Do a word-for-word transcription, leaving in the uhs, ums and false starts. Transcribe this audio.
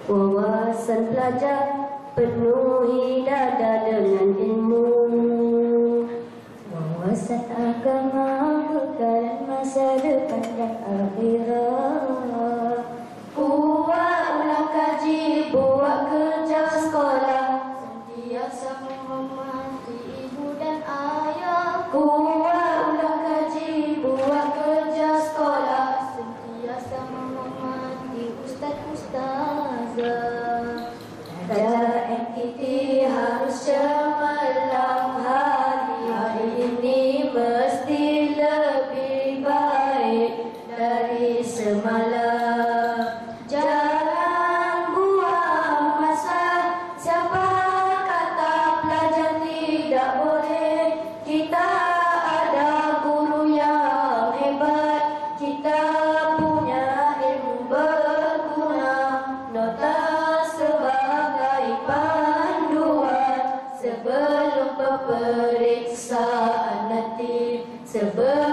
Wawasan pelajar penuhi dada dengan ilmu. Wawasan agama kekal masa depan dan akhirat. Buat ulang kaji, buat kerja sekolah, sentiasa menghormati ibu dan ayah. Buat ulang kaji, buat kerja sekolah, sentiasa menghormati ustaz-ustazah. Belajar M T T harus cemerlang hari. Hari ini mesti lebih baik dari semalam. Jangan buang masa. Siapa kata pelajar tidak boleh? Kita ada guru yang hebat. Kita punya ilmu berguna. Nota sebelum peperiksaan nanti, sebelum